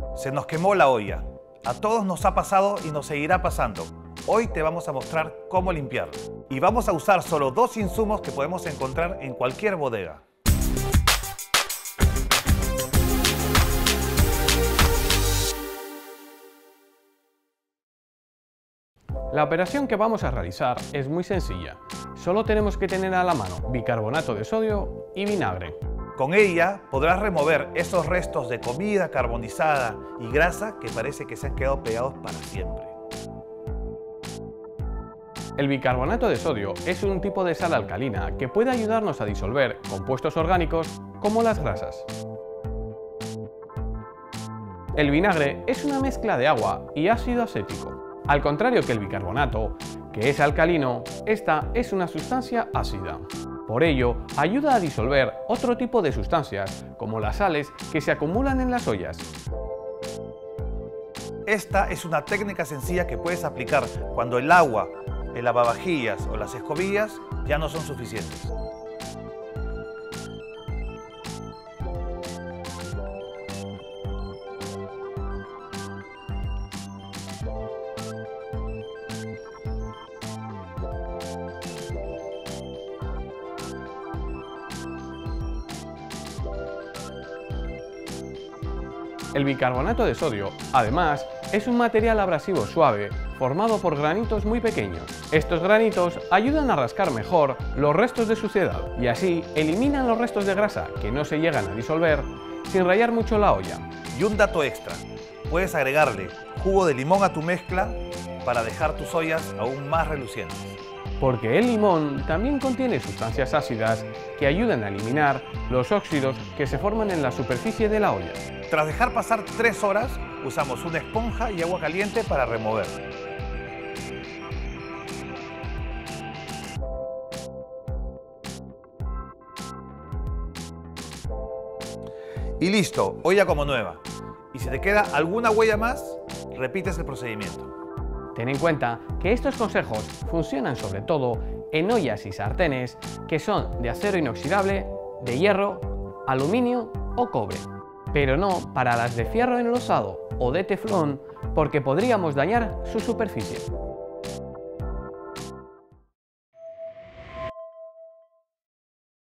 Se nos quemó la olla. A todos nos ha pasado y nos seguirá pasando. Hoy te vamos a mostrar cómo limpiarlo. Y vamos a usar solo 2 insumos que podemos encontrar en cualquier bodega. La operación que vamos a realizar es muy sencilla. Solo tenemos que tener a la mano bicarbonato de sodio y vinagre. Con ella podrás remover esos restos de comida carbonizada y grasa que parece que se han quedado pegados para siempre. El bicarbonato de sodio es un tipo de sal alcalina que puede ayudarnos a disolver compuestos orgánicos como las grasas. El vinagre es una mezcla de agua y ácido acético. Al contrario que el bicarbonato, que es alcalino, esta es una sustancia ácida. Por ello, ayuda a disolver otro tipo de sustancias, como las sales que se acumulan en las ollas. Esta es una técnica sencilla que puedes aplicar cuando el agua, el lavavajillas o las escobillas ya no son suficientes. El bicarbonato de sodio, además, es un material abrasivo suave formado por granitos muy pequeños. Estos granitos ayudan a rascar mejor los restos de suciedad y así eliminan los restos de grasa que no se llegan a disolver sin rayar mucho la olla. Y un dato extra, puedes agregarle jugo de limón a tu mezcla para dejar tus ollas aún más relucientes. Porque el limón también contiene sustancias ácidas que ayudan a eliminar los óxidos que se forman en la superficie de la olla. Tras dejar pasar 3 horas, usamos una esponja y agua caliente para remover. Y listo, olla como nueva. Y si te queda alguna huella más, repites el procedimiento. Ten en cuenta que estos consejos funcionan sobre todo en ollas y sartenes que son de acero inoxidable, de hierro, aluminio o cobre, pero no para las de fierro enlosado o de teflón porque podríamos dañar su superficie.